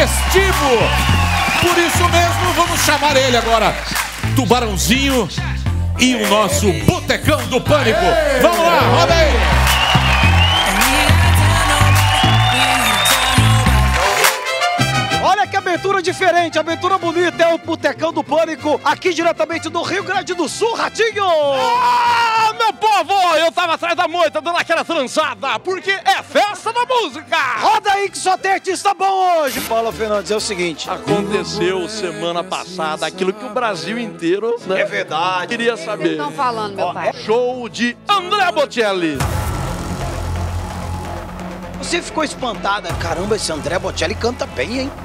festivo. Por isso mesmo, vamos chamar ele agora, Tubarãozinho e o nosso Botecão do Pânico. Vamos lá, roda aí. Olha que abertura diferente, abertura bonita, é o Botecão do Pânico, aqui diretamente do Rio Grande do Sul, Ratinho! Ah, meu povo, eu tava atrás da moita dando aquela trançada, porque é festa da música! Roda aí que só tem artista bom hoje! Paula Fernandes, é o seguinte... Aconteceu semana passada aquilo que o Brasil inteiro, né, É verdade. queria saber. Estão falando, meu pai. Show de André Bocelli. Você ficou espantada. Caramba, esse André Bocelli canta bem, hein?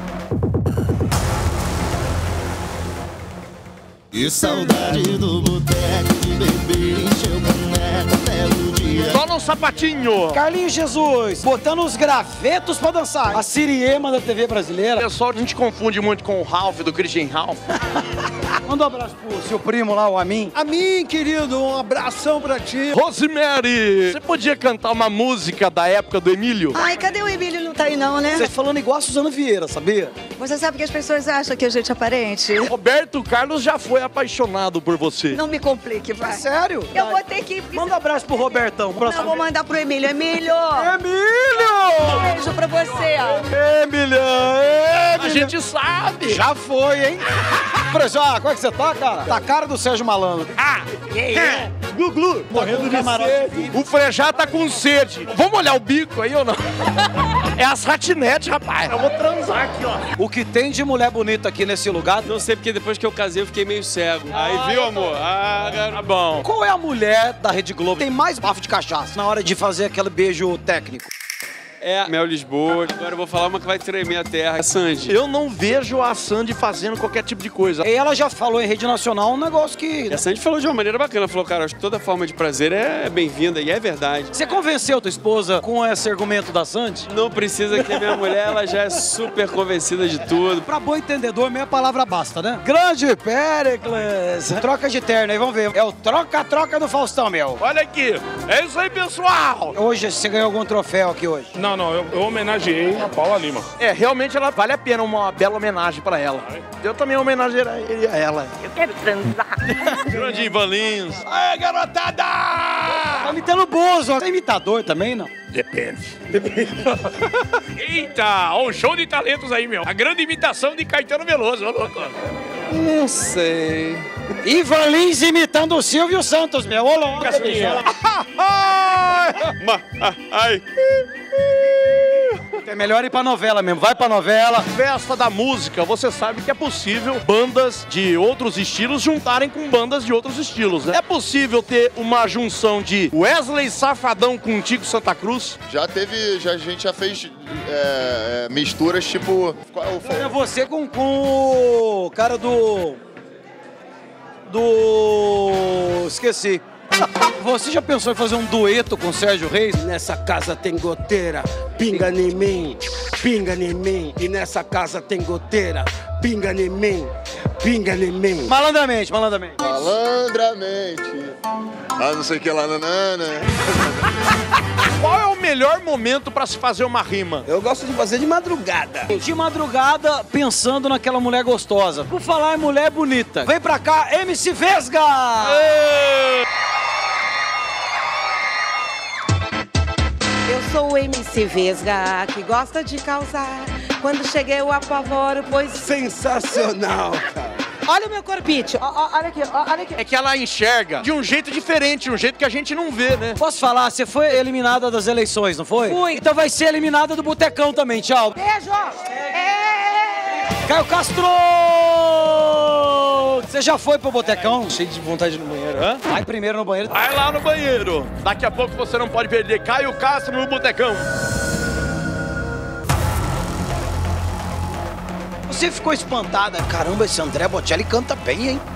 Que saudade do boteco, de beber, encher o caneco até o dia. Só no sapatinho. Carlinhos Jesus, botando os gravetos pra dançar. A Siriema da TV brasileira. Pessoal, a gente confunde muito com o Ralph, do Christian Ralph. Manda um abraço pro seu primo lá, o Amin. Amin, querido, um abração pra ti. Rosemary, você podia cantar uma música da época do Emílio? Ai, cadê o Emílio? Não tá aí não, né? Você tá falando igual a Suzana Vieira, sabia? Você sabe que as pessoas acham que a gente é parente? Roberto Carlos já foi apaixonado por você. Não me complique, vai. Sério? Eu vou ter que... Manda um abraço pro Robertão. Eu vou mandar pro Emílio. Emílio! Emílio! Um beijo pra você, ó. Emília! A gente sabe. Já foi, hein? Frejá, como é que você tá, cara? Tá a cara do Sérgio Malandro. Glu-glu. Morrendo de sede. O Frejá tá com sede. Vamos olhar o bico aí ou não? É as ratinetes, rapaz. Eu vou transar aqui, ó. O que tem de mulher bonita aqui nesse lugar? Não sei, porque depois que eu casei eu fiquei meio cego. Aí, viu, amor? Ah, tá bom. Qual é a mulher da Rede Globo que tem mais bafo de cachaça na hora de fazer aquele beijo técnico? É Mel Lisboa. Agora eu vou falar uma que vai tremer a terra. É Sandy. Eu não vejo a Sandy fazendo qualquer tipo de coisa. E ela já falou em rede nacional um negócio que... E a Sandy falou de uma maneira bacana. Falou, cara, acho que toda forma de prazer é bem-vinda. E é verdade. Você convenceu tua esposa com esse argumento da Sandy? Não precisa que a minha mulher, ela já é super convencida de tudo. Pra bom entendedor, meia palavra basta, né? Grande Péricles! Troca de terno aí, vamos ver. É o troca-troca do Faustão, meu. Olha aqui. É isso aí, pessoal. Hoje, você ganhou algum troféu aqui hoje? Não, eu homenageei a Paula Lima. É, realmente ela vale a pena uma bela homenagem pra ela. Eu também homenagearia ela. Eu quero transar. Grande Ivan Lins. Aê, garotada! Tá imitando o Bozo. Você é imitador também, não? Depende. Eita, ó, um show de talentos aí, meu. A grande imitação de Caetano Veloso, ô louco. Não sei. Ivan Lins imitando o Silvio Santos, meu. Ô, louco. Ai. É melhor ir pra novela mesmo. Vai pra novela. Festa da música, você sabe que é possível bandas de outros estilos juntarem com bandas de outros estilos, né? É possível ter uma junção de Wesley Safadão com Tico Santa Cruz? Já teve, a gente já fez misturas tipo... É você com o cara do... Esqueci. Você já pensou em fazer um dueto com o Sérgio Reis? Nessa casa tem goteira, pinga em mim, pinga em mim. E nessa casa tem goteira, pinga em mim, pinga em mim. Malandramente, malandramente. Malandramente. Ah, não sei o que lá, nanana. Qual é o melhor momento pra se fazer uma rima? Eu gosto de fazer de madrugada. De madrugada, pensando naquela mulher gostosa. Por falar em mulher bonita, vem pra cá, MC Vesga! Eu sou o MC Vesga, que gosta de causar. Quando cheguei eu apavoro, pois... Sensacional, cara. Olha o meu corpite, olha aqui, olha aqui. É que ela enxerga de um jeito diferente, um jeito que a gente não vê, né? Posso falar, você foi eliminada das eleições, não foi? Fui. Então vai ser eliminada do Botecão também, tchau. Beijo! Caio Castro! Você já foi pro Botecão? Cheio de vontade no banheiro. Hã? Vai primeiro no banheiro. Vai lá no banheiro. Daqui a pouco você não pode perder Caio Castro no Botecão. Você ficou espantada. Caramba, esse André Bocelli canta bem, hein?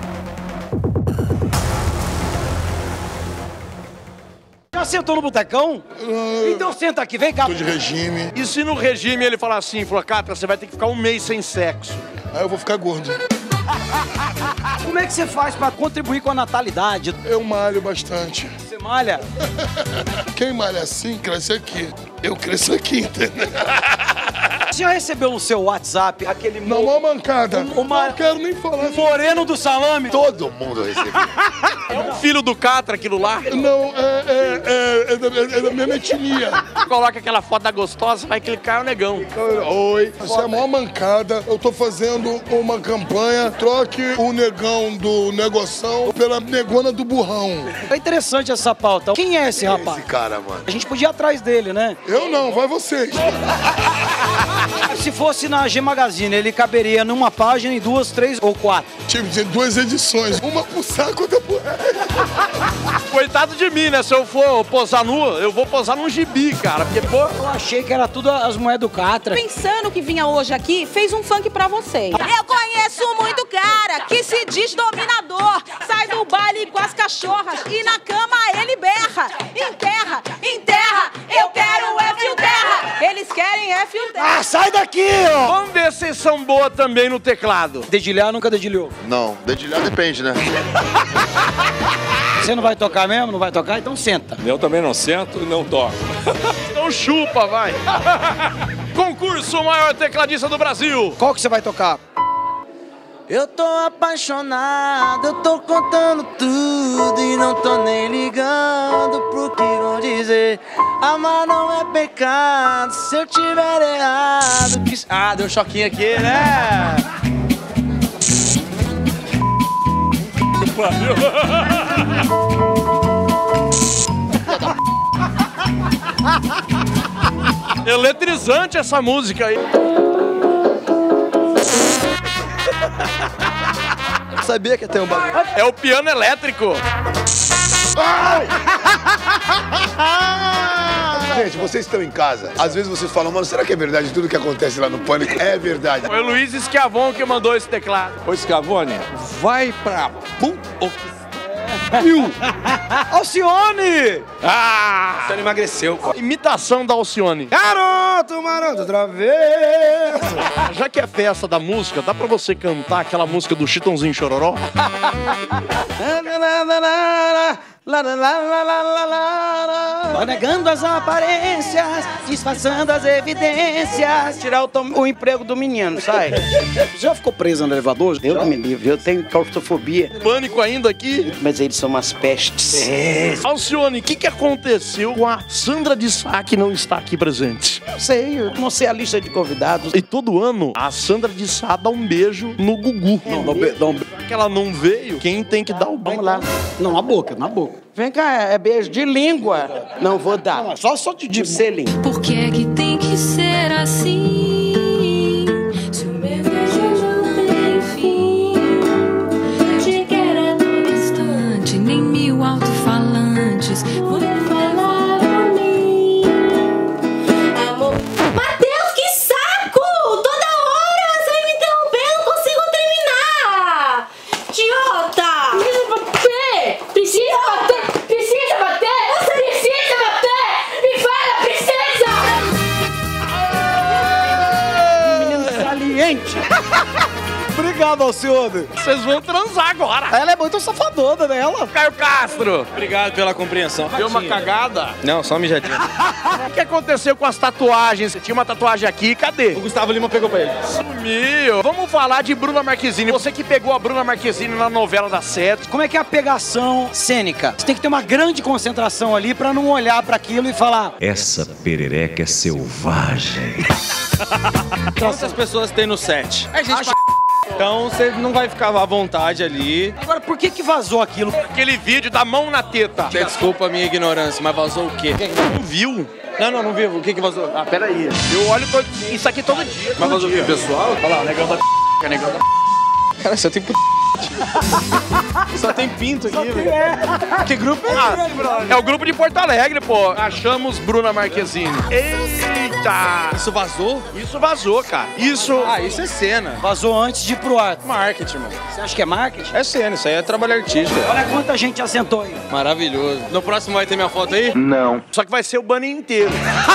Já sentou no Botecão? Então senta aqui, vem cá. Tô de regime. E se no regime ele falar assim, Catra, você vai ter que ficar um mês sem sexo? Aí eu vou ficar gordo. Como é que você faz pra contribuir com a natalidade? Eu malho bastante. Você malha? Quem malha assim, cresce aqui. Eu cresço aqui, entendeu? Você já recebeu no seu WhatsApp aquele... Não, uma mancada. Não quero nem falar. Moreno do salame. Todo mundo recebeu. É um filho do Catra, aquilo lá? Não, é da minha etnia. Coloca aquela foto da gostosa, vai clicar o negão. Oi, isso é a maior mancada. Eu tô fazendo uma campanha, troque o negão do negoção pela negona do burrão. É interessante essa pauta. Quem é esse rapaz? Esse cara, mano. A gente podia ir atrás dele, né? Eu não, vai vocês. Se fosse na G Magazine, ele caberia numa página em 2, 3 ou 4. Tipo, de 2 edições. Uma pro saco, outra pro resto. Coitado de mim, né? Se eu for posar nua, eu vou posar num gibi, cara. Porque, pô... Eu achei que era tudo as moedas do Catra. Pensando que vinha hoje aqui, fez um funk pra vocês. Eu conheço muito cara que se diz dominador. Sai do baile com as cachorras e na cama ele berra. Enterra, enterra, eu quero é fio terra. Eles querem é fio terra. Ah, sai daqui, ó! Vamos ver se vocês são boas também no teclado. Dedilhar nunca dedilhou. Não, dedilhar depende, né? Você não vai tocar mesmo? Não vai tocar? Então senta. Eu também não sento e não toco. Então chupa, vai. Concurso maior tecladista do Brasil. Qual que você vai tocar? Eu tô apaixonado, eu tô contando tudo e não tô nem ligando pro que vão dizer. Amar não é pecado, se eu tiver errado. Ah, deu um choquinho aqui, né? Eletrizante essa música aí. Sabia que ia ter um bagulho. É o piano elétrico. Gente, vocês estão em casa. Às vezes vocês falam, mano, será que é verdade tudo que acontece lá no Pânico? É verdade. Foi o Luiz Schiavone que mandou esse teclado. Ô, Schiavone, vai pra... Alcione! Ah! Você não emagreceu, pô. Imitação da Alcione. Garoto, maroto, outra vez. Já que é festa da música, dá pra você cantar aquela música do Chitãozinho Chororó? Vai negando as aparências, disfarçando as evidências. Tirar o emprego do menino, sai. Já ficou preso no elevador? Eu não me livro, eu tenho claustrofobia. Pânico ainda aqui? Mas eles são umas pestes. Alcione, o que aconteceu com a Sandra de Sá que não está aqui presente? Não sei, eu não sei a lista de convidados. E todo ano, a Sandra de Sá dá um beijo no Gugu. Já que ela não veio, quem tem que dar o beijo? Vamos lá. Não, na boca, na boca. Vem cá, é beijo de língua. Não vou dar. Não, só de selinho. Por que é que tem que ser assim? Se o meu desejo não tem fim. De querer a todo instante, nem 1000 alto-falantes vão falar a mim. Amor. Mateus, que saco! Toda hora você vai me interromper, eu não consigo terminar! Idiota! Precisa bater! Precisa bater! Precisa bater! Você precisa bater! Me fala, precisa! menino saliente. Obrigado, Alcione. Vocês vão transar agora. Ela é muito safadona, né? Ela. Caio Castro. Obrigado pela compreensão. Deu uma cagada? Não, só mijadinha. O que aconteceu com as tatuagens? Você tinha uma tatuagem aqui, cadê? O Gustavo Lima pegou pra ele. Sumiu. Vamos falar de Bruna Marquezine. Você que pegou a Bruna Marquezine na novela da Sete. Como é que é a pegação cênica? Você tem que ter uma grande concentração ali pra não olhar pra aquilo e falar... Essa perereca é selvagem. Quantas pessoas tem no set? A gente então você não vai ficar à vontade ali. Agora, por que vazou aquilo? Aquele vídeo da mão na teta. Desculpa a minha ignorância, mas vazou o quê? Não viu? Não viu. O que vazou? Ah, peraí. Eu olho isso aqui todo dia. Mas vazou o quê, pessoal? Olha lá, o negão da negão da Cara, só tem só tem pinto aqui, velho. Que grupo é esse? É o grupo de Porto Alegre, pô. Achamos Bruna Marquezine. Eita! Isso vazou? Isso vazou, cara. Isso... Ah, isso é cena. Vazou antes de ir pro ar. Marketing, mano. Você acha que é marketing? É cena, isso aí é trabalho artístico. Olha quanta gente assentou aí. Maravilhoso. No próximo vai ter minha foto aí? Não. Só que vai ser o bunny inteiro.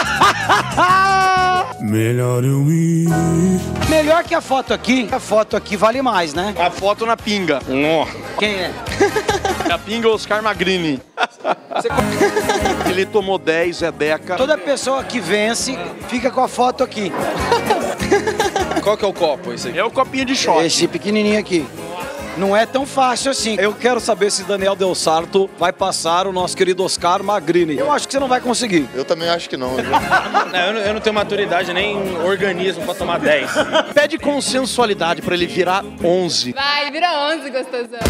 Melhor eu ir. Melhor que a foto aqui vale mais, né? A foto na pinga. Quem é? A pinga Oscar Magrini. Ele tomou 10, é Deca. Toda pessoa que vence fica com a foto aqui. Qual que é o copo, esse aqui? É o copinho de shot. Esse pequenininho aqui. Não é tão fácil assim. Eu quero saber se Daniel Del Sarto vai passar o nosso querido Oscar Magrini. Eu acho que você não vai conseguir. Eu também acho que não. Viu? Eu não tenho maturidade nem organismo pra tomar 10. Pede consensualidade pra ele virar 11. Vai, vira 11, gostosão.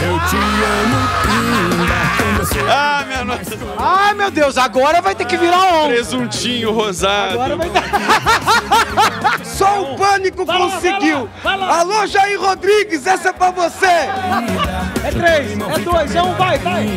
Ah, minha nossa. Ai, meu Deus, agora vai ter que virar 11. Presuntinho rosado. Agora vai dar. Só o Pânico conseguiu. Vai lá. Alô, Jair Rodrigues, essa é pra você. É 3, é 2, é 1, vai. É 3.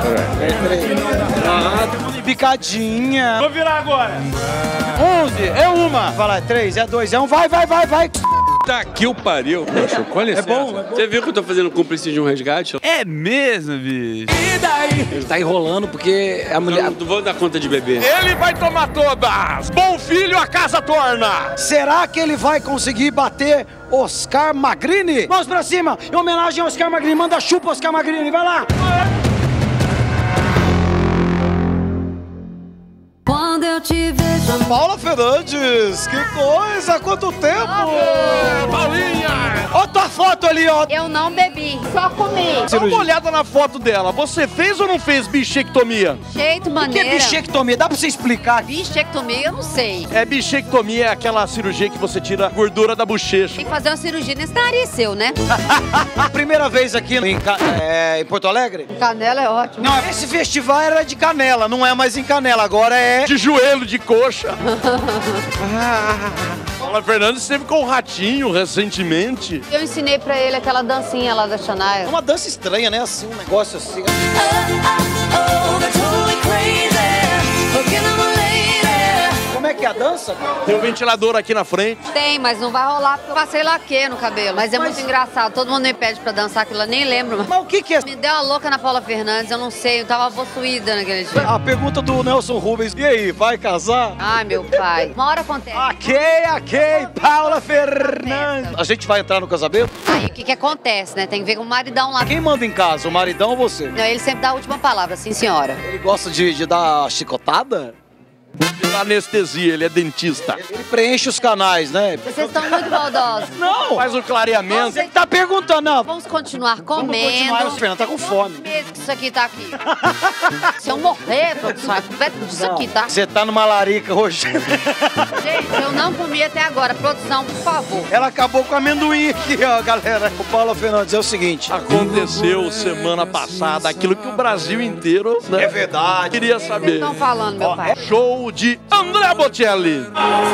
Ah, tem uma picadinha. Vou virar agora. 11, é 1. Vai lá, é 3, é 2, é 1, vai. Tá aqui o pariu, poxa, com licença. É bom. Você viu que eu tô fazendo cúmplice de um resgate? É mesmo, bicho? E daí? Ele tá enrolando porque a mulher... Não vou dar conta de beber. Ele vai tomar todas! Bom filho, a casa torna! Será que ele vai conseguir bater Oscar Magrini? Mãos pra cima, em homenagem ao Oscar Magrini. Manda chupa, Oscar Magrini, vai lá! Quando eu te vejo. Paula Fernandes, que coisa, quanto tempo! Paulinha! Olha tua foto ali, ó. Eu não bebi, só comi. Dá uma olhada na foto dela. Você fez ou não fez bichectomia? Jeito, O que maneira. é bichectomia? Dá pra você explicar? Bichectomia, eu não sei. É bichectomia, é aquela cirurgia que você tira a gordura da bochecha. Tem que fazer uma cirurgia nesse nariz seu, né? A primeira vez aqui em Porto Alegre? Canela é ótimo. Não, esse festival era de Canela, não é mais em Canela, agora é... De joelho, de coxa. Paula Fernandes esteve com o Ratinho recentemente. Eu ensinei pra ele aquela dancinha lá da Shania. É uma dança estranha, né? Assim, um negócio assim. Como é que é a dança? Tem um ventilador aqui na frente. Tem, mas não vai rolar porque eu passei laque no cabelo. Mas é muito engraçado. Todo mundo me pede pra dançar aquilo, eu nem lembro. Mas o que é? Me deu uma louca na Paula Fernandes, eu não sei. Eu tava possuída naquele dia. A pergunta do Nelson Rubens. E aí, vai casar? Ai, meu pai. Uma hora acontece. Ok, Paula Fernandes. A gente vai entrar no casamento? Aí o que acontece, né? Tem que ver com o maridão lá. Quem manda em casa, o maridão ou você? Não, ele sempre dá a última palavra, sim, senhora. Ele gosta de dar chicotada? Anestesia, ele é dentista. Ele preenche os canais, né? Vocês estão muito maldosos. Não! Faz o clareamento. Você que tá perguntando, não. Vamos continuar Vamos comendo. continuar, o Fernando tá com fome. Mesmo que isso aqui tá aqui. Se eu morrer, produção, é com isso aqui, tá? Você tá numa larica hoje. Gente, eu não comi até agora. Produção, por favor. Ela acabou com amendoim aqui, ó, galera. O Paula Fernandes é o seguinte. Aconteceu semana passada aquilo que o Brasil inteiro, né, É verdade. queria Vocês saber. estão falando, meu pai. Show de André Bocelli.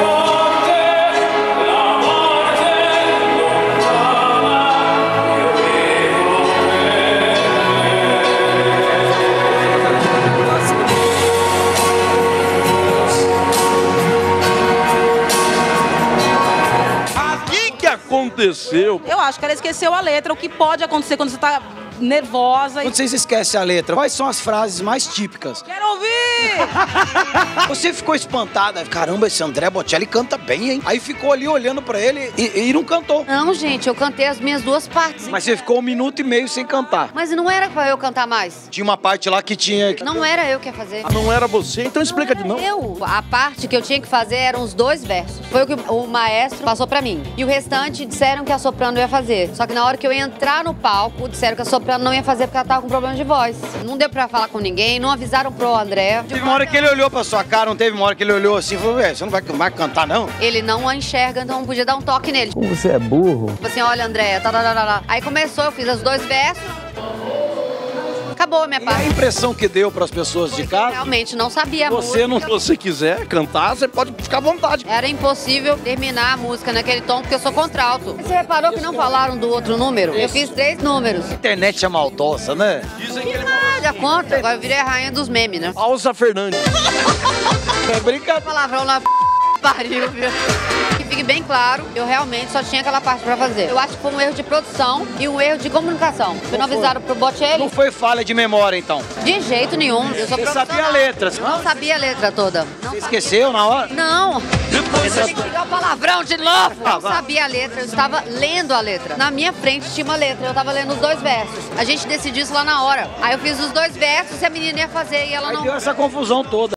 O que aconteceu? Eu acho que ela esqueceu a letra, o que pode acontecer quando você tá nervosa. Quando vocês esquecem a letra, quais são as frases mais típicas? Quero ouvir! Você ficou espantada. Caramba, esse André Bocelli canta bem, hein? Aí ficou ali olhando pra ele e não cantou. Não, gente, eu cantei as minhas duas partes. Mas você ficou 1 minuto e meio sem cantar. Mas não era pra eu cantar mais. Tinha uma parte lá que tinha... Não era eu que ia fazer. Não era você? Então explica de novo. Eu. A parte que eu tinha que fazer eram os 2 versos. Foi o que o maestro passou pra mim. E o restante disseram que a soprano ia fazer. Só que na hora que eu ia entrar no palco, disseram que a soprano não ia fazer porque ela tava com problema de voz. Não deu pra falar com ninguém, não avisaram pro André. Teve uma hora que ele olhou pra sua cara, não teve uma hora que ele olhou assim e falou, você não vai cantar, não? Ele não a enxerga, então não podia dar um toque nele. Como você é burro. Tipo assim, olha, André, tá. Aí começou, eu fiz os 2 versos. Acabou a minha parte. E a impressão que deu pras pessoas de casa? Realmente não sabia a Você música. não, se você quiser cantar, você pode ficar à vontade. Era impossível terminar a música naquele tom, porque eu sou contralto. Você reparou que não falaram do outro número? Eu fiz 3 números. A internet é maldosa, né? Que nada, conta. Agora eu virei a rainha dos memes, né? Alza Fernandes. É brincadeira. Palavrão na pariu, viu? Que fique bem claro, eu realmente só tinha aquela parte pra fazer. Eu acho que foi um erro de produção e um erro de comunicação. Porque não avisaram pro Bocelli. Não foi falha de memória, então? De jeito nenhum. Eu sou Você profissional. sabia a letra? Não sabia a letra toda. Não Você esqueceu na hora? Não. Você tem que ligar o palavrão de novo. Eu não vai. sabia a letra, eu estava lendo a letra. Na minha frente tinha uma letra, eu estava lendo os 2 versos. A gente decidiu isso lá na hora. Aí eu fiz os 2 versos e a menina ia fazer e ela Aí não... deu essa confusão toda.